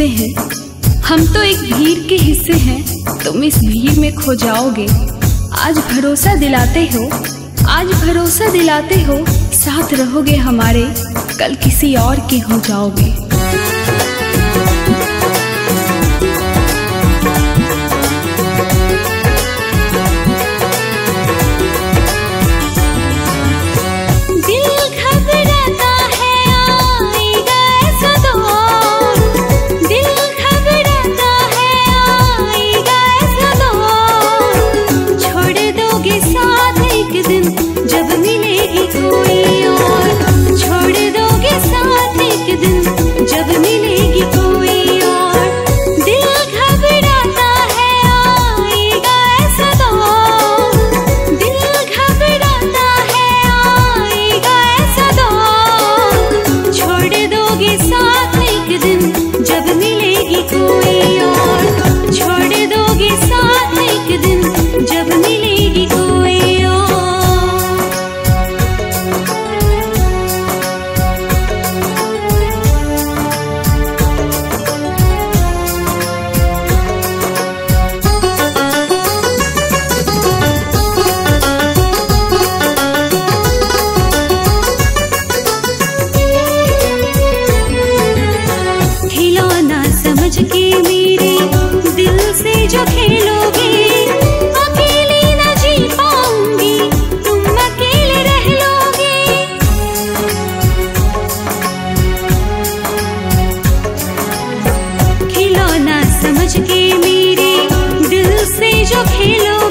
किस्से हैं। हम तो एक भीड़ के हिस्से हैं, तुम इस भीड़ में खो जाओगे। आज भरोसा दिलाते हो, आज भरोसा दिलाते हो, साथ रहोगे हमारे, कल किसी और के हो जाओगे। जो खेलोगे अकेली न जी पाऊंगी, तुम अकेले रह लोगे। खिलौना समझ के मेरे दिल से जो खेलो